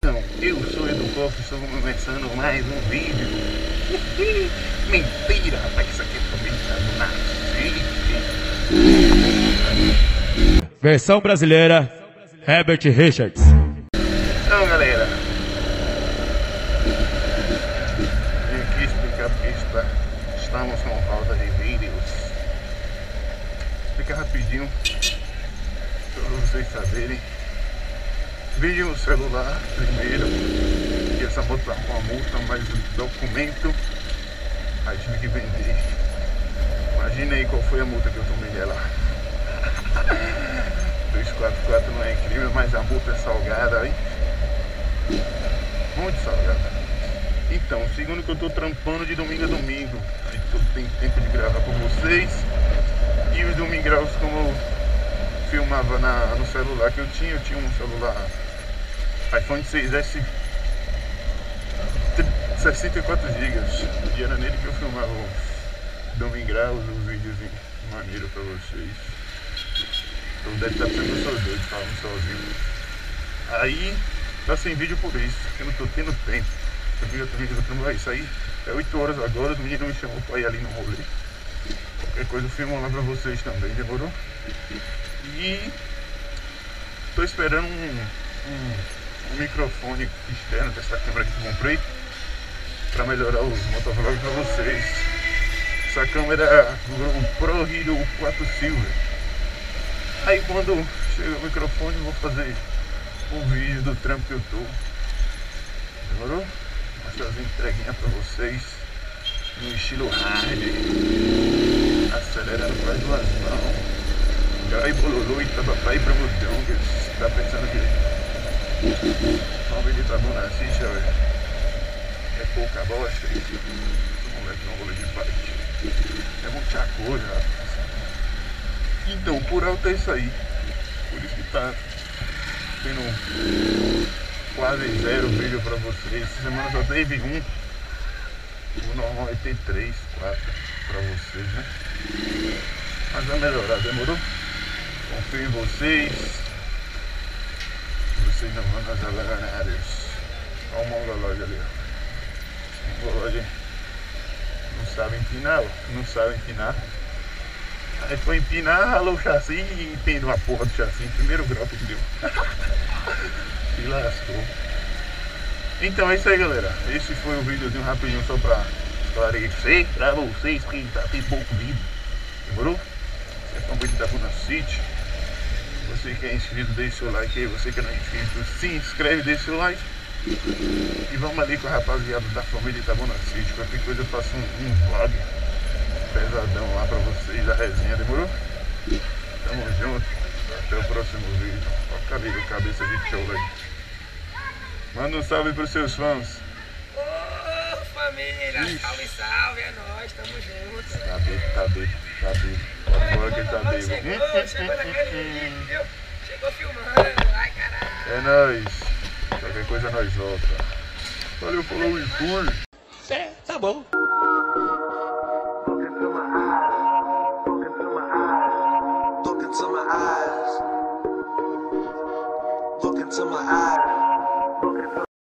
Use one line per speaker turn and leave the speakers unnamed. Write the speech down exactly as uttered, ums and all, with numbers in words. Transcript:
Então, eu sou Edu Koff, estou começando mais um vídeo. Mentira, rapaz, que isso aqui é família do Nascente.
Versão brasileira, Herbert Richards.
Então, galera, vim aqui explicar porque está, estamos com falta de vídeos. Fica rapidinho, para vocês saberem. Vídeo no celular primeiro, que essa moto tá com a multa, mas o documento a gente tive que vender. Imagina aí qual foi a multa que eu tomei dela. duzentos e quarenta e quatro não é incrível, mas a multa é salgada, hein? Muito salgada. Então, segundo que eu tô trampando de domingo a domingo, aí tem tempo de gravar com vocês. E os domingos, como eu filmava na, no celular que eu tinha, eu tinha um celular iPhone seis S sessenta e quatro gigas, e era nele que eu filmava os domingraus, os vídeos maneiro pra vocês. Então deve estar pensando que eu sou doido falando sozinho. Aí tá sem vídeo por isso, porque eu não tô tendo tempo. Eu vi também que eu tô isso aí, é oito horas agora, os meninos me chamou pra ir ali no rolê. Qualquer coisa eu filmo lá pra vocês também, demorou? E tô esperando um, um um microfone externo dessa câmera que eu comprei para melhorar os motovlogs para vocês. Essa câmera é o Pro Hero quatro Silver. Aí quando chega o microfone eu vou fazer um vídeo do trampo que eu tô. Demorou? Mostrar as entreguinhas para vocês no estilo hard, acelerando com as duas mãos. Gai bololô e tabapai pra mudongas. Tá pensando que vamos ver de tabu na assiste, velho. É pouca bosta. O moleque não rolê de bike. É muita coisa, rapaz. Então, por alto é isso aí. Por isso que tá tendo quase zero vídeo pra vocês. Essa semana só teve um. O normal vai ter três, quatro pra vocês, né? Mas vai melhorar, demorou? Confio em vocês. Vocês não vão nas alaganárias. Olha o mongolóide ali, ó. O mongolóide não sabe empinar, ó. Não sabe empinar. Aí foi empinar, ralou o chassi e empinou a porra do chassi. Primeiro grau que deu. Se lascou. Então é isso aí, galera. Esse foi um videozinho rapidinho só pra esclarecer pra vocês que tá tem pouco vídeo. Demorou? Vocês estão muito da Buna City. Você que é inscrito, deixe seu like aí. Você que não é inscrito, se inscreve, deixe seu like. E vamos ali com a rapaziada da família Itabuna City. Qualquer coisa eu faço um, um vlog pesadão lá pra vocês, a resenha, demorou? Tamo junto, até o próximo vídeo. Olha o cabelo, cabeça de show aí. Manda um salve pros seus fãs.
Ô família, ixi. Salve, salve, é nóis, tamo junto.
Tá bebo, tá bebo, tá bebo. Olha fora que ele tá bebo.
Chegou, chegou naquele vídeo, chegou filmando, ai caralho.
É nóis, qualquer coisa nós volta. Valeu, falou e fui.
É, tá bom.